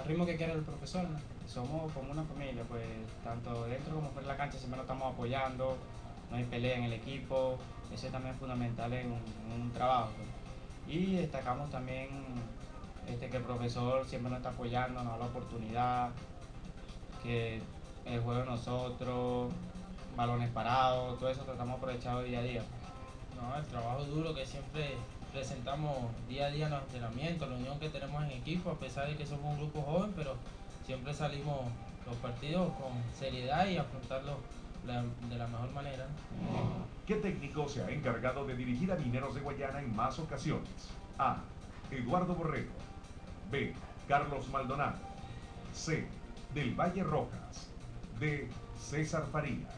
al ritmo que quiere el profesor, ¿no? Somos como una familia, pues tanto dentro como fuera de la cancha siempre nos estamos apoyando, no hay pelea en el equipo, eso también es fundamental en un trabajo, pues. Y destacamos también que el profesor siempre nos está apoyando, nos da la oportunidad, que el juego de nosotros, balones parados, todo eso tratamos de aprovechar día a día. No, el trabajo duro que siempre presentamos día a día en los entrenamientos, la unión que tenemos en equipo, a pesar de que somos un grupo joven, pero siempre salimos los partidos con seriedad y afrontarlos de la mejor manera. ¿Qué técnico se ha encargado de dirigir a Mineros de Guayana en más ocasiones? A. Eduardo Borrego. B. Carlos Maldonado. C. Del Valle Rojas. D. César Farías.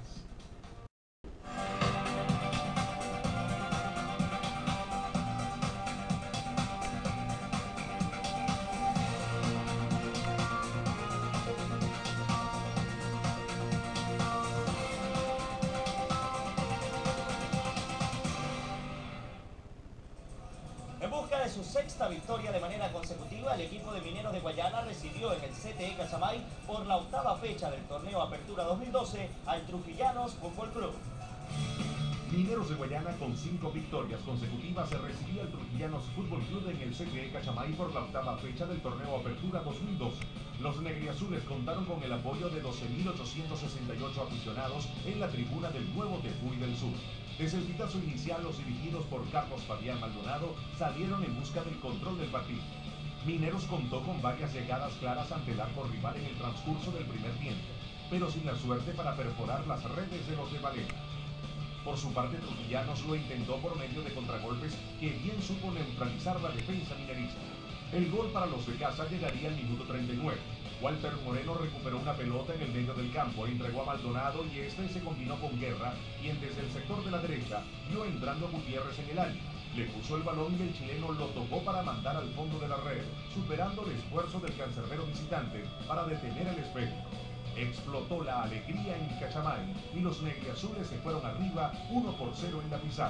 En busca de su sexta victoria de manera consecutiva, el equipo de Mineros de Guayana recibió en el CTE Cachamay por la octava fecha del torneo Apertura 2012 al Trujillanos Fútbol Club. Mineros de Guayana, con 5 victorias consecutivas, se recibía al Trujillanos Fútbol Club en el CTE Cachamay por la octava fecha del torneo Apertura 2012. Los negriazules contaron con el apoyo de 12.868 aficionados en la tribuna del nuevo Tepuy del Sur. Desde el pitazo inicial, los dirigidos por Carlos Fabián Maldonado salieron en busca del control del partido. Mineros contó con varias llegadas claras ante el arco rival en el transcurso del primer tiempo, pero sin la suerte para perforar las redes de los de Valera. Por su parte, Trujillanos lo intentó por medio de contragolpes que bien supo neutralizar la defensa minerista. El gol para los de casa llegaría al minuto 39. Walter Moreno recuperó una pelota en el medio del campo, entregó a Maldonado y este se combinó con Guerra, quien desde el sector de la derecha vio entrando a Gutiérrez en el área. Le puso el balón y el chileno lo tocó para mandar al fondo de la red, superando el esfuerzo del cancerbero visitante para detener el espectro. Explotó la alegría en Cachamay y los negriazules se fueron arriba 1-0 en la pizarra.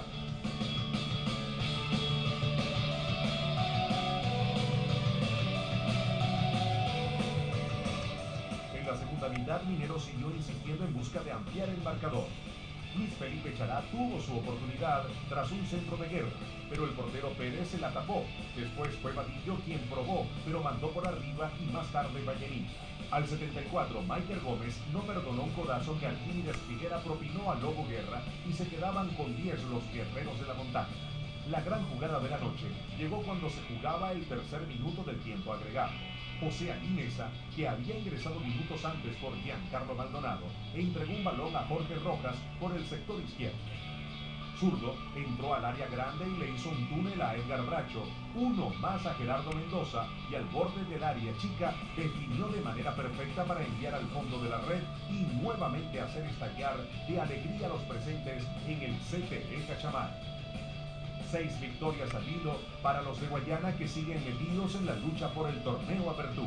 En la segunda mitad, Mineros siguió insistiendo en busca de ampliar el marcador. Luis Felipe Chará tuvo su oportunidad tras un centro de Guerra, pero el portero Pérez se la tapó. Después fue Vadillo quien probó, pero mandó por arriba y más tarde Vallerín. Al 74, Michael Gómez no perdonó un codazo que Alquímedes Figuera propinó a Lobo Guerra y se quedaban con 10 los guerreros de la montaña. La gran jugada de la noche llegó cuando se jugaba el tercer minuto del tiempo agregado. José Aguinesa, que había ingresado minutos antes por Giancarlo Maldonado, entregó un balón a Jorge Rojas por el sector izquierdo. Zurdo entró al área grande y le hizo un túnel a Edgar Bracho, uno más a Gerardo Mendoza y al borde del área chica definió de manera perfecta para enviar al fondo de la red y nuevamente hacer estallar de alegría a los presentes en el CTE Cachamay. 6 victorias al hilo para los de Guayana, que siguen metidos en la lucha por el torneo Apertura.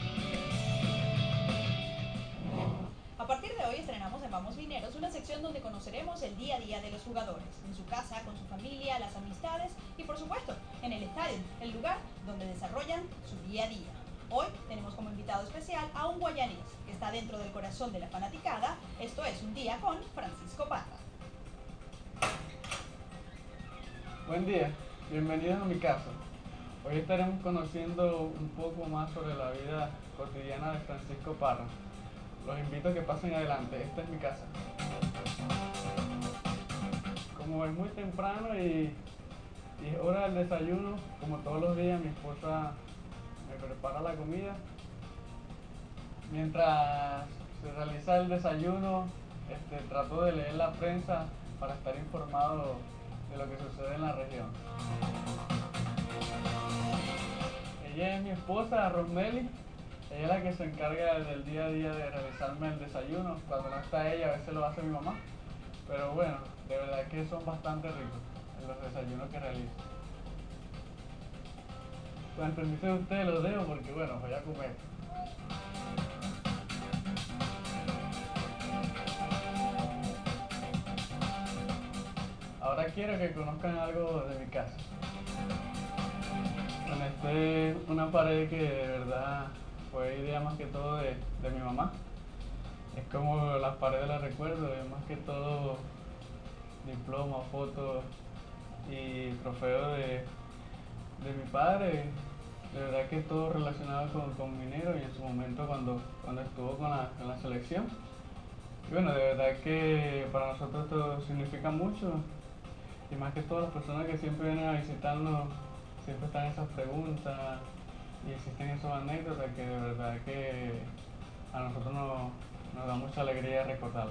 A partir de hoy estrenamos en Vamos Mineros una sección donde conoceremos el día a día de los jugadores, en su casa, con su familia, las amistades y por supuesto en el estadio, el lugar donde desarrollan su día a día. Hoy tenemos como invitado especial a un guayanés que está dentro del corazón de la fanaticada. Esto es Un Día con Francisco Parra. Buen día, bienvenidos a mi casa. Hoy estaremos conociendo un poco más sobre la vida cotidiana de Francisco Parra. Los invito a que pasen adelante, esta es mi casa. Como es muy temprano y es hora del desayuno, como todos los días mi esposa me prepara la comida. Mientras se realiza el desayuno, trato de leer la prensa para estar informado de lo que sucede en la región. Ella es mi esposa, Rosmeli. Ella es la que se encarga del día a día de realizarme el desayuno. Cuando no está ella, a veces lo hace mi mamá. Pero bueno, de verdad que son bastante ricos los desayunos que realizo. Con el permiso de ustedes los dejo porque bueno, voy a comer. Ahora quiero que conozcan algo de mi casa. Bueno, esta es una pared que de verdad fue idea más que todo de mi mamá. Es como las paredes las recuerdo, es más que todo diplomas, fotos y trofeos de mi padre. De verdad que todo relacionado con Minero y en su momento cuando estuvo con la selección. Y bueno, de verdad que para nosotros esto significa mucho y más que todas las personas que siempre vienen a visitarnos, siempre están esas preguntas y existen esas anécdotas que de verdad que a nosotros nos da mucha alegría recordarlo.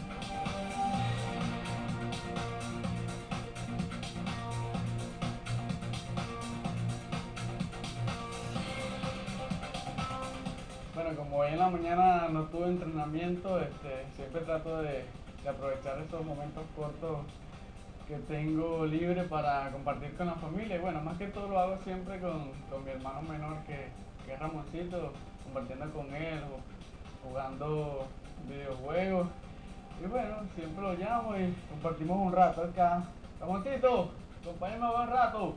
Bueno, como hoy en la mañana no tuve entrenamiento, siempre trato de aprovechar estos momentos cortos que tengo libre para compartir con la familia. Y bueno, más que todo lo hago siempre con mi hermano menor que es Ramoncito, compartiendo con él, jugando videojuegos. Y bueno, siempre lo llamo y compartimos un rato acá. Ramoncito, acompáñame un buen rato.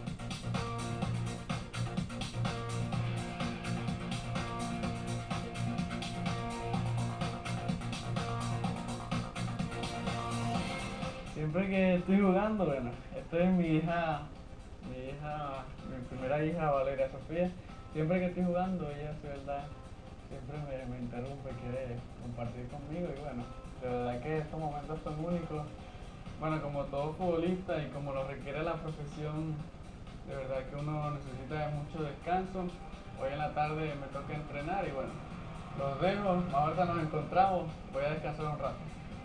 Siempre que estoy jugando, bueno, esta es mi primera hija Valeria Sofía. Siempre que estoy jugando, ella de verdad siempre me interrumpe, quiere compartir conmigo y bueno, de verdad que estos momentos son únicos. Bueno, como todo futbolista y como lo requiere la profesión, de verdad que uno necesita de mucho descanso. Hoy en la tarde me toca entrenar y bueno, los dejo, ahorita nos encontramos, voy a descansar un rato.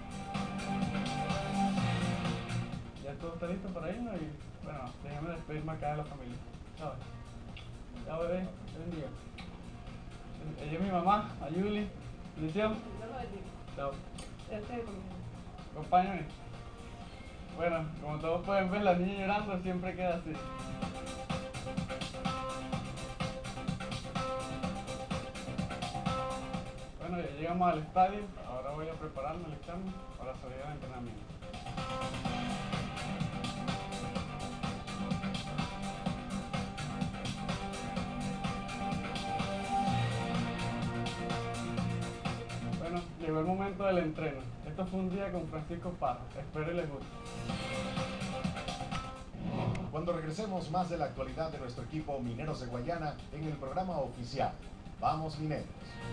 Ya todo está listo para irnos y bueno, déjame despedirme acá de la familia. Chao. Chao bebé, buen día. Ella es mi mamá, Ayuli. Bendición. Chao. Acompáñame. Bueno, como todos pueden ver, la niña llorando siempre queda así. Bueno, ya llegamos al estadio. Ahora voy a prepararme, alistarme para salir al entrenamiento. Llegó el momento del entreno. Esto fue un día con Francisco Parra. Espero y les guste. Cuando regresemos, más de la actualidad de nuestro equipo Mineros de Guayana en el programa oficial Vamos Mineros.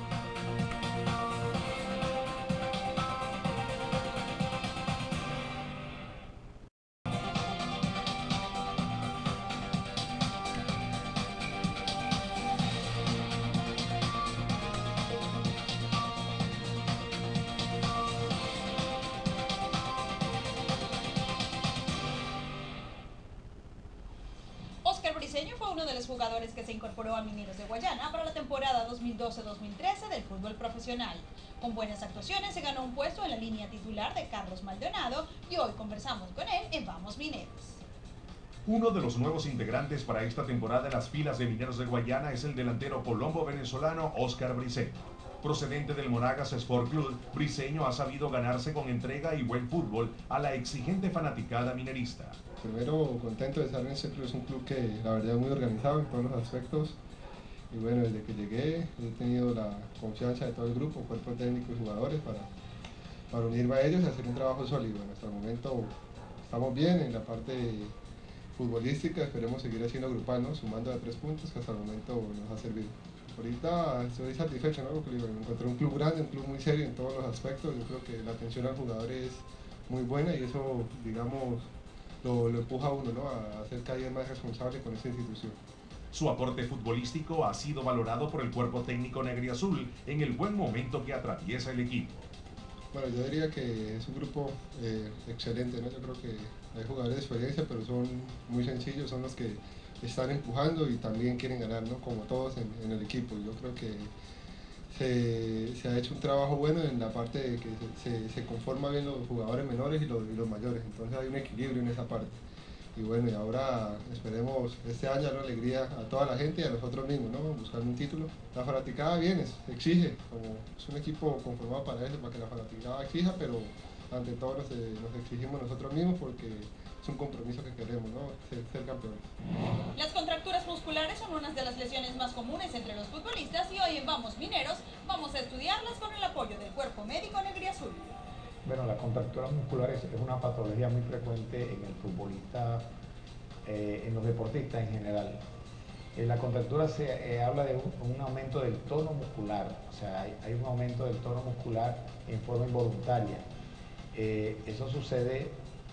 Óscar Briceño fue uno de los jugadores que se incorporó a Mineros de Guayana para la temporada 2012-2013 del fútbol profesional. Con buenas actuaciones se ganó un puesto en la línea titular de Carlos Maldonado y hoy conversamos con él en Vamos Mineros. Uno de los nuevos integrantes para esta temporada en las filas de Mineros de Guayana es el delantero colombo-venezolano Óscar Briceño. Procedente del Monagas Sport Club, Briceño ha sabido ganarse con entrega y buen fútbol a la exigente fanaticada minerista. Primero, contento de estar en este club, es un club que la verdad es muy organizado en todos los aspectos. Y bueno, desde que llegué he tenido la confianza de todo el grupo, cuerpo técnico y jugadores para unirme a ellos y hacer un trabajo sólido. Hasta el momento estamos bien en la parte futbolística, esperemos seguir haciendo grupal, ¿no? Sumando a 3 puntos que hasta el momento nos ha servido. Ahorita estoy satisfecho, ¿no? Porque me encontré un club grande, un club muy serio en todos los aspectos. Yo creo que la atención al jugador es muy buena y eso, digamos, lo empuja a uno, ¿no? A ser cada día más responsable con esta institución. Su aporte futbolístico ha sido valorado por el cuerpo técnico negriazul en el buen momento que atraviesa el equipo. Bueno, yo diría que es un grupo excelente, ¿no? Yo creo que hay jugadores de experiencia, pero son muy sencillos, son los que están empujando y también quieren ganar, ¿no? Como todos en el equipo. Yo creo que se ha hecho un trabajo bueno en la parte de que se conforma bien los jugadores menores y los mayores, entonces hay un equilibrio en esa parte. Y bueno, y ahora esperemos este año dar alegría a toda la gente y a nosotros mismos, ¿no? Buscando un título. La fanaticada viene, exige, como es un equipo conformado para eso, para que la fanaticada exija, pero ante todo nos exigimos nosotros mismos porque es un compromiso que queremos, ¿no? Ser campeones. Las contracturas musculares son unas de las lesiones más comunes entre los futbolistas y hoy en Vamos Mineros vamos a estudiarlas con el apoyo del cuerpo médico negriazul. Bueno, la contractura muscular es una patología muy frecuente en el futbolista, en los deportistas en general. En la contractura se habla de un aumento del tono muscular, o sea, hay un aumento del tono muscular en forma involuntaria. Eso sucede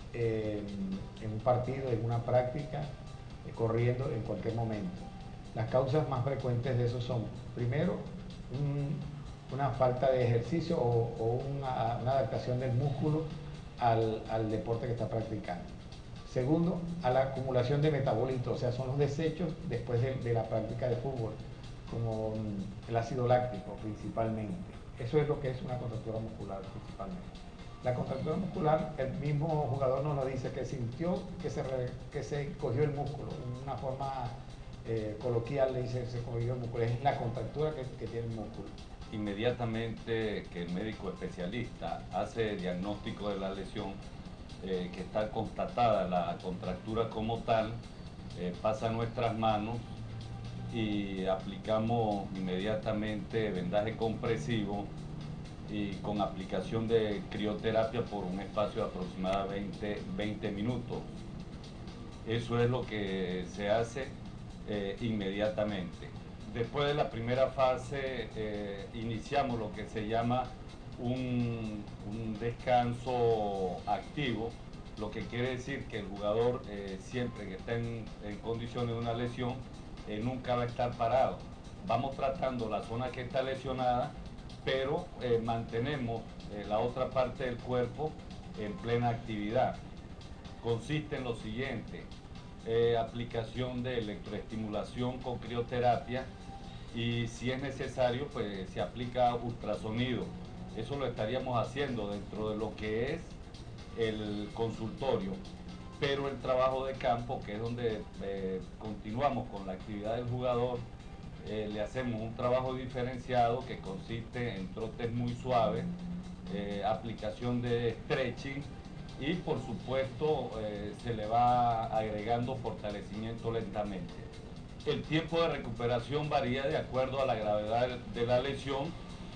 en un partido, en una práctica, corriendo en cualquier momento. Las causas más frecuentes de eso son, primero, una falta de ejercicio o una adaptación del músculo al deporte que está practicando. Segundo, a la acumulación de metabolitos, o sea, son los desechos después de la práctica de fútbol, como el ácido láctico principalmente. Eso es lo que es una contractura muscular principalmente. La contractura muscular, el mismo jugador nos lo dice, que sintió que se cogió el músculo. En una forma coloquial le dice se cogió el músculo, es la contractura que tiene el músculo. Inmediatamente que el médico especialista hace el diagnóstico de la lesión, que está constatada la contractura como tal, pasa a nuestras manos y aplicamos inmediatamente vendaje compresivo y con aplicación de crioterapia por un espacio de aproximadamente 20 minutos. Eso es lo que se hace inmediatamente. Después de la primera fase iniciamos lo que se llama un descanso activo, lo que quiere decir que el jugador siempre que está en condiciones de una lesión nunca va a estar parado. Vamos tratando la zona que está lesionada, pero mantenemos la otra parte del cuerpo en plena actividad. Consiste en lo siguiente: aplicación de electroestimulación con crioterapia y si es necesario pues se aplica ultrasonido. Eso lo estaríamos haciendo dentro de lo que es el consultorio, pero el trabajo de campo, que es donde continuamos con la actividad del jugador, le hacemos un trabajo diferenciado que consiste en trotes muy suaves, aplicación de stretching y por supuesto se le va agregando fortalecimiento lentamente. El tiempo de recuperación varía de acuerdo a la gravedad de la lesión,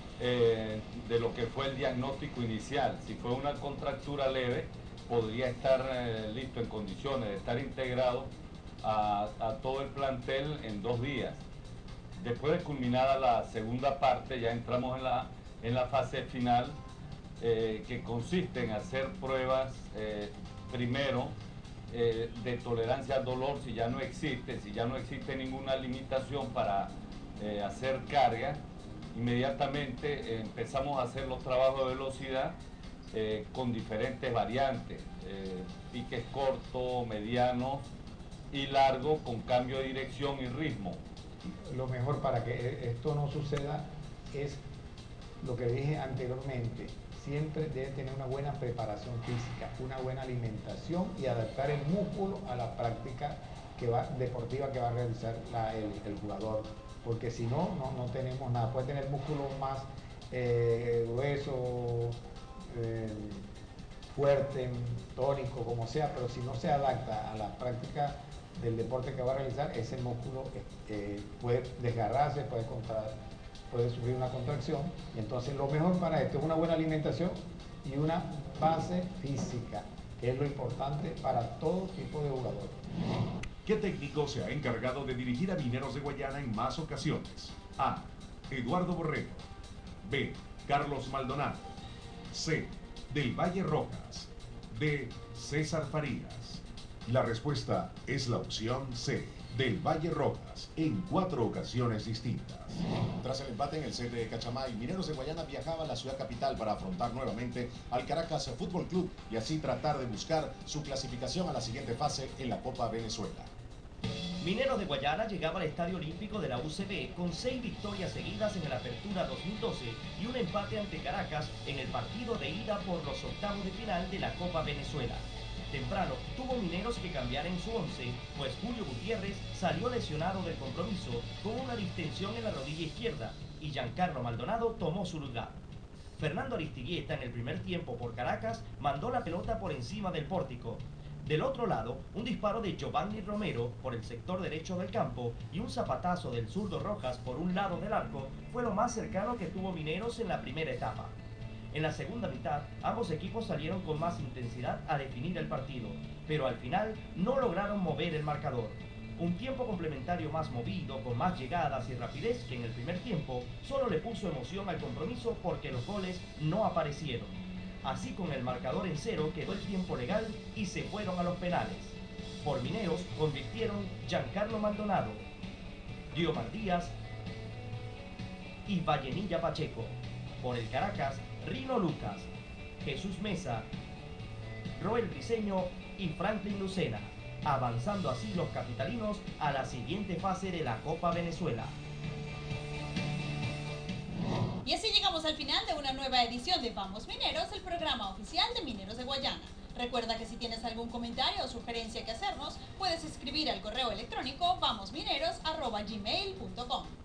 de lo que fue el diagnóstico inicial. Si fue una contractura leve, podría estar listo en condiciones de estar integrado a todo el plantel en 2 días. Después de culminada la segunda parte, ya entramos en la fase final, que consiste en hacer pruebas, primero, de tolerancia al dolor, si ya no existe ninguna limitación para hacer carga. Inmediatamente empezamos a hacer los trabajos de velocidad con diferentes variantes, piques cortos, medianos y largos, con cambio de dirección y ritmo. Lo mejor para que esto no suceda es lo que dije anteriormente: siempre debe tener una buena preparación física, una buena alimentación y adaptar el músculo a la práctica deportiva que va a realizar el jugador, porque si no tenemos nada. Puede tener músculo más grueso, fuerte, tónico, como sea, pero si no se adapta a la práctica del deporte que va a realizar, ese músculo puede desgarrarse, puede sufrir una contracción. Y entonces lo mejor para esto es una buena alimentación y una base física, que es lo importante para todo tipo de jugador. ¿Qué técnico se ha encargado de dirigir a Mineros de Guayana en más ocasiones? A. Eduardo Borrego. B. Carlos Maldonado. C. Del Valle Rojas. D. César Farías. La respuesta es la opción C. Del Valle Rojas, en 4 ocasiones distintas. Tras el empate en el CTE de Cachamay, Mineros de Guayana viajaba a la ciudad capital para afrontar nuevamente al Caracas Fútbol Club y así tratar de buscar su clasificación a la siguiente fase en la Copa Venezuela. Mineros de Guayana llegaba al Estadio Olímpico de la UCB con 6 victorias seguidas en el Apertura 2012 y un empate ante Caracas en el partido de ida por los octavos de final de la Copa Venezuela. Temprano tuvo Mineros que cambiar en su 11, pues Julio Gutiérrez salió lesionado del compromiso con una distensión en la rodilla izquierda y Giancarlo Maldonado tomó su lugar. Fernando Aristiguieta en el primer tiempo por Caracas mandó la pelota por encima del pórtico. Del otro lado, un disparo de Giovanni Romero por el sector derecho del campo y un zapatazo del zurdo Rojas por un lado del arco fue lo más cercano que tuvo Mineros en la primera etapa. En la segunda mitad, ambos equipos salieron con más intensidad a definir el partido, pero al final no lograron mover el marcador. Un tiempo complementario más movido, con más llegadas y rapidez que en el primer tiempo, solo le puso emoción al compromiso porque los goles no aparecieron. Así, con el marcador en cero, quedó el tiempo legal y se fueron a los penales. Por Mineros convirtieron Giancarlo Maldonado, Diomar Díaz y Vallenilla Pacheco. Por el Caracas, Rino Lucas, Jesús Mesa, Roel Briceño y Franklin Lucena, avanzando así los capitalinos a la siguiente fase de la Copa Venezuela. Y así llegamos al final de una nueva edición de Vamos Mineros, el programa oficial de Mineros de Guayana. Recuerda que si tienes algún comentario o sugerencia que hacernos, puedes escribir al correo electrónico vamosmineros@gmail.com.